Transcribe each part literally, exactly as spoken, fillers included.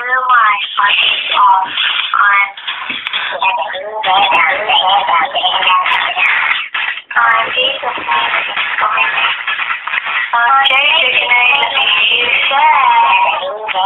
my parties off on on Jesus' name is going. On Jesus' name you said.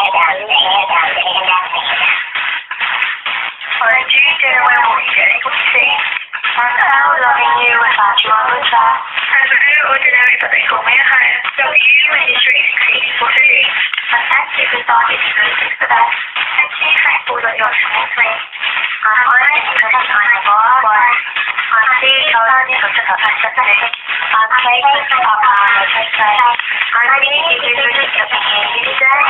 For Jesus when we get to see. On how loving you without you on the top. And to do ordinary but they call me a higher. So you and your street increasing for free. And active is all this is the best. And see thankful that you're smoothly. On honest because on the bar bar. On see total because of the pacific. On cases of our pacific. On the easy to do the behavior today.